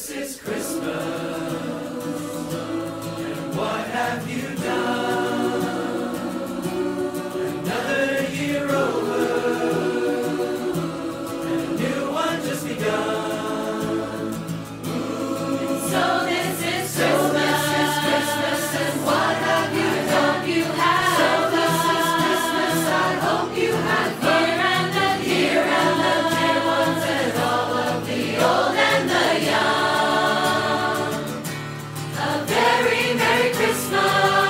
this is Christmas, and what have you done? Another year over, and a new one just begun. So this is Christmas, and what have you done? You have. So this is Christmas, I hope you have fun. Here and the dear ones, and all of the old and the young. A very Merry Christmas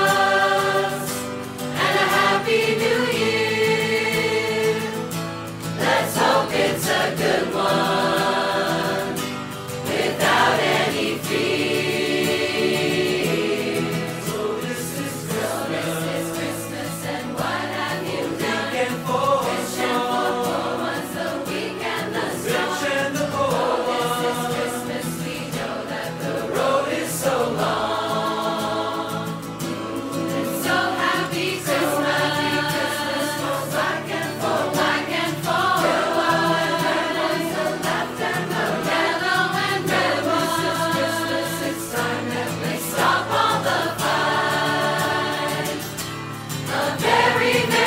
and a Happy New Year. Let's hope it's a good one without any fear. So this is Christmas, and what have you done? weekend for Rich and poor ones, the weak and the strong. rich and the poor This is ones. Christmas, we know that the road is so long. And so happy Christmas, for black and for white and for yellow and red ones, the left and the yellow and red ones. Christmas, it's time that we stop all the fight. A very